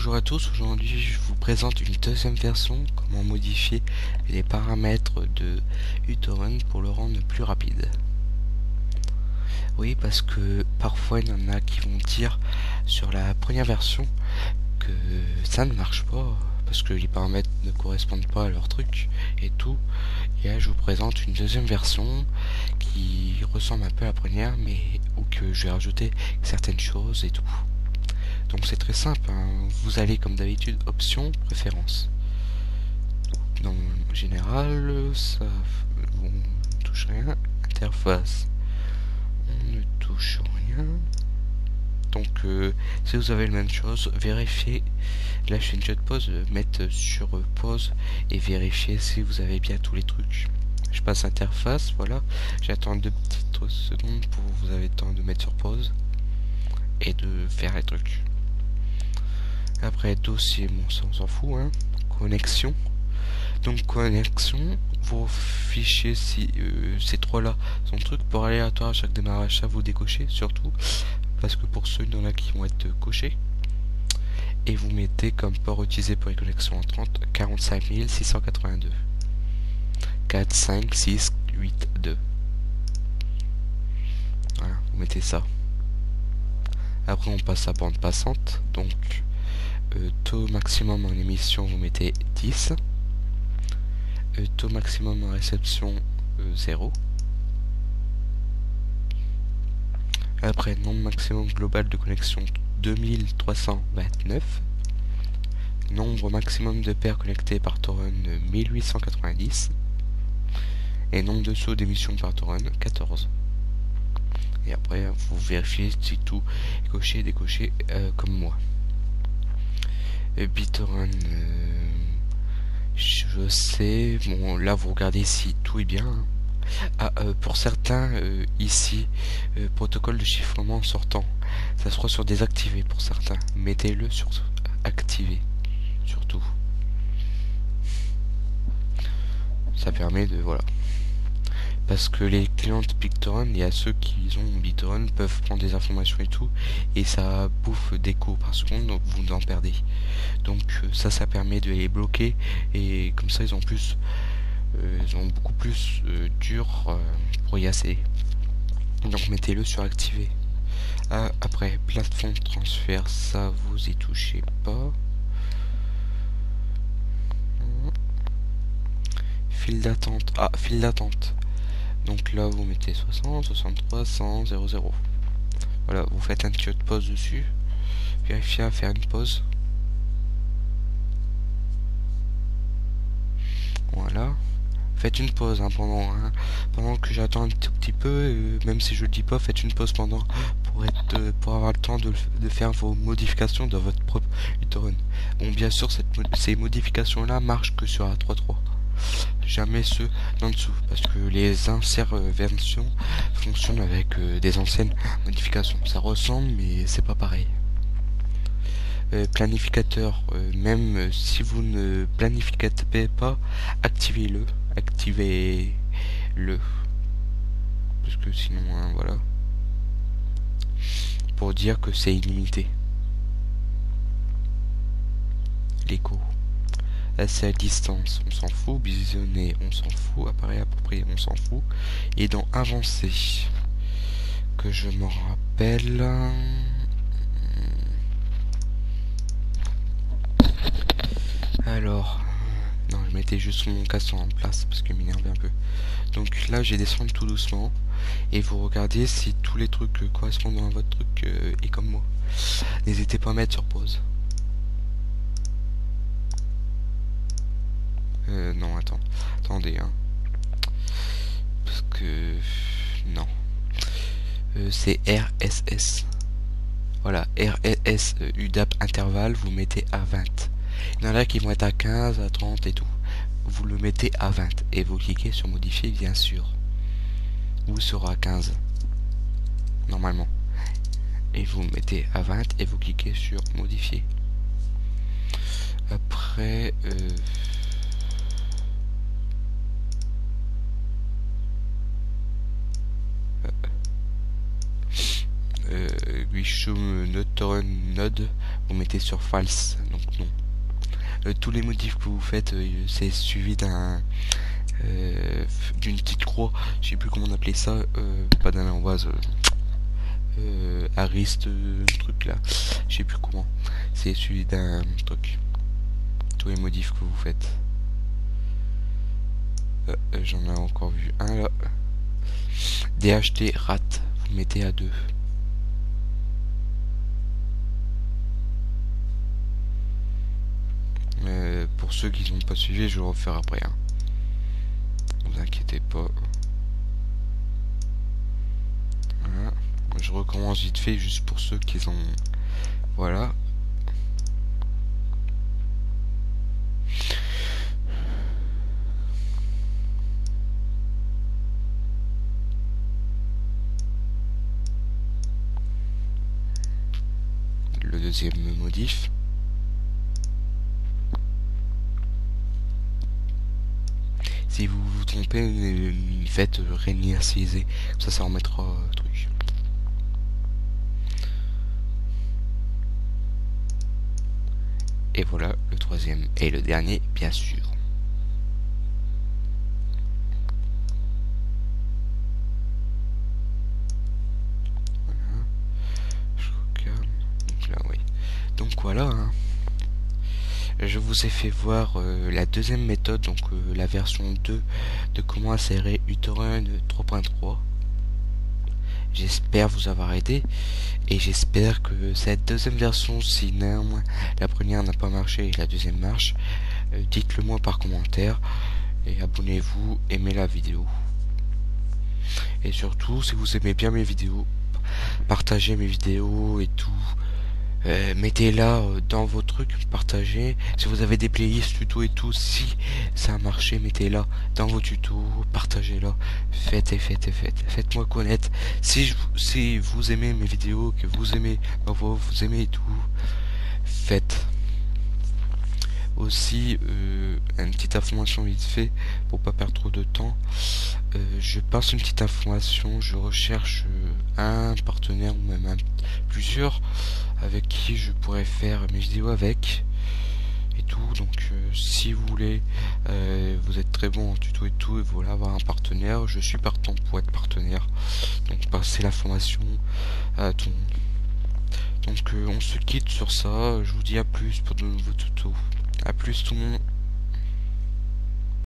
Bonjour à tous, aujourd'hui je vous présente une deuxième version, comment modifier les paramètres de uTorrent pour le rendre plus rapide. Oui, parce que parfois il y en a qui vont dire sur la première version que ça ne marche pas, parce que les paramètres ne correspondent pas à leur truc et tout. Et là je vous présente une deuxième version qui ressemble un peu à la première, mais où que je vais rajouter certaines choses et tout. Donc c'est très simple, hein. Vous allez comme d'habitude options, préférences. Dans général, ça, on ne touche rien. Interface, on ne touche rien. Donc si vous avez la même chose, vérifiez la chaîne de pause, mettre sur pause et vérifier si vous avez bien tous les trucs. Je passe interface, voilà. J'attends 2 petites secondes pour vous avez le temps de mettre sur pause et de faire les trucs. Après dossier, bon ça on s'en fout, hein. Connexion. Donc connexion, vos fichiers, si ces trois là sont trucs pour aléatoire à chaque démarrage, ça vous décochez surtout, parce que pour ceux dans là qui vont être cochés, et vous mettez comme port utilisé pour les connexions entrantes 45 682 4 5 6 8 2. Voilà, vous mettez ça. Après on passe à bande passante, donc taux maximum en émission vous mettez 10, taux maximum en réception 0. Après nombre maximum global de connexion 2329, nombre maximum de paires connectées par torrent 1890 et nombre de sauts d'émission par torrent 14. Et après vous vérifiez si tout est coché et décoché comme moi. BitTorrent, je sais, bon là vous regardez si tout est bien, hein. Pour certains ici protocole de chiffrement sortant, ça sera sur désactivé. Pour certains mettez-le sur activé surtout, ça permet de voilà, parce que les clients de BitTorrent, il y a ceux qui ont BitTorrent peuvent prendre des informations et tout, et ça bouffe des cours par seconde, donc vous en perdez. Donc ça permet de les bloquer, et comme ça ils ont plus ils ont beaucoup plus dur pour y accéder. Donc mettez-le sur activé. Après plateforme transfert, ça vous y touchez pas. File d'attente, file d'attente. Donc là vous mettez 60, 63, 100, 00. Voilà, vous faites un petit de pause dessus. Vérifiez à faire une pause. Voilà. Faites une pause hein, pendant que j'attends un tout petit peu, même si je le dis pas, faites une pause pendant pour avoir le temps de faire vos modifications dans votre propre uTorrent. Bon, bien sûr, ces modifications là marchent que sur A3.3, jamais ceux d'en dessous, parce que les inserts versions fonctionnent avec des anciennes modifications. Ça ressemble, mais c'est pas pareil. Planificateur, même si vous ne planifiez pas, activez-le, parce que sinon hein, voilà, pour dire que c'est illimité. L'écho, assez à distance on s'en fout, visionner on s'en fout, appareil approprié on s'en fout, et dans avancé que je me rappelle, alors non, je mettais juste mon casque en place parce qu'il m'énervait un peu. Donc là, j'ai descendu tout doucement et vous regardez si tous les trucs correspondant à votre truc est comme moi. N'hésitez pas à mettre sur pause. Non, attendez, hein. Parce que non, c'est RSS. Voilà, RSS UDAP intervalle, vous mettez à 20. Il y en a qui vont être à 15, à 30 et tout. Vous le mettez à 20 et vous cliquez sur modifier, bien sûr. Vous sera à 15 normalement. Et vous mettez à 20 et vous cliquez sur modifier. Après show not torrent node, vous mettez sur false, donc non. Tous les modifs que vous faites, c'est suivi d'une petite croix, je sais plus comment on appelait ça, pas d'un arroise, ariste, truc là, je sais plus comment, c'est suivi d'un truc. Tous les modifs que vous faites. J'en ai encore vu un là. DHT rat, vous mettez à 2. Pour ceux qui n'ont pas suivi, je vais refaire après. Hein. Ne vous inquiétez pas. Voilà. Je recommence vite fait juste pour ceux qui ont. Voilà. Le deuxième modif. Si vous vous trompez, faites réinitialiser. Ça remettra truc. Et voilà le troisième et le dernier, bien sûr. Voilà. Je regarde. Donc là, oui. Donc voilà. Hein. Je vous ai fait voir la deuxième méthode, donc la version 2 de comment insérer uTorrent 3.3. J'espère vous avoir aidé et j'espère que cette deuxième version, si néanmoins la première n'a pas marché et la deuxième marche, dites-le moi par commentaire et abonnez-vous, aimez la vidéo. Et surtout, si vous aimez bien mes vidéos, partagez mes vidéos et tout. Mettez-la dans vos trucs, partagez. Si vous avez des playlists tutos et tout, si ça a marché, mettez-la dans vos tutos, partagez-la. Faites-moi connaître. Si vous aimez mes vidéos, que vous aimez vous aimez et tout, faites. Aussi, une petite information vite fait pour pas perdre trop de temps. Je passe une petite information. Je recherche un partenaire ou même plusieurs avec qui je pourrais faire mes vidéos avec et tout. Donc si vous voulez, vous êtes très bon en tuto et tout et vous voulez avoir un partenaire, je suis partant pour être partenaire. Donc passez l'information à tout le monde. Donc on se quitte sur ça. Je vous dis à plus pour de nouveaux tutos. À plus tout le monde.